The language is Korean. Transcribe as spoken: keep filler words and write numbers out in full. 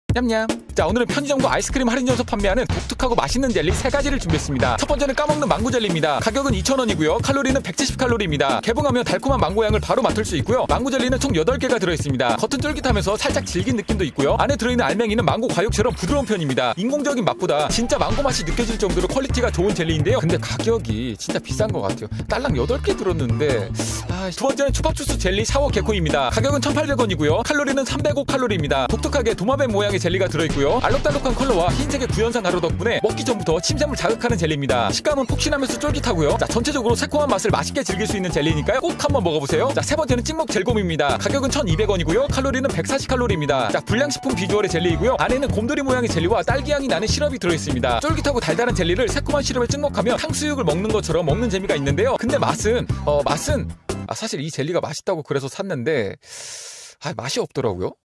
냠냠. 자, 오늘은 편의점과 아이스크림 할인점에서 판매하는 독특하고 맛있는 젤리 세 가지를 준비했습니다. 첫 번째는 까먹는 망고 젤리입니다. 가격은 이천 원이고요. 칼로리는 백칠십 칼로리입니다. 개봉하면 달콤한 망고 향을 바로 맡을 수 있고요. 망고 젤리는 총 여덟 개가 들어있습니다. 겉은 쫄깃하면서 살짝 질긴 느낌도 있고요. 안에 들어있는 알맹이는 망고 과육처럼 부드러운 편입니다. 인공적인 맛보다 진짜 망고 맛이 느껴질 정도로 퀄리티가 좋은 젤리인데요. 근데 가격이 진짜 비싼 것 같아요. 딸랑 여덟 개 들었는데. 아, 두 번째는 추파추스 젤리 샤워 개코입니다. 가격은 천팔백 원이고요. 칼로리는 삼백오 칼로리입니다. 독특하게 도마뱀 모양의 젤리가 들어있고요. 알록달록한 컬러와 흰색의 구연산 가루 덕분에 먹기 전부터 침샘을 자극하는 젤리입니다. 식감은 폭신하면서 쫄깃하고요. 자, 전체적으로 새콤한 맛을 맛있게 즐길 수 있는 젤리니까요. 꼭 한번 먹어보세요. 자, 세 번째는 찍먹 젤곰입니다. 가격은 천이백 원이고요. 칼로리는 백사십 칼로리입니다. 자, 불량식품 비주얼의 젤리이고요. 안에는 곰돌이 모양의 젤리와 딸기향이 나는 시럽이 들어있습니다. 쫄깃하고 달달한 젤리를 새콤한 시럽에 찍먹하면 탕수육을 먹는 것처럼 먹는 재미가 있는데요. 근데 맛은 어 맛은 아, 사실 이 젤리가 맛있다고 그래서 샀는데 아, 맛이 없더라고요.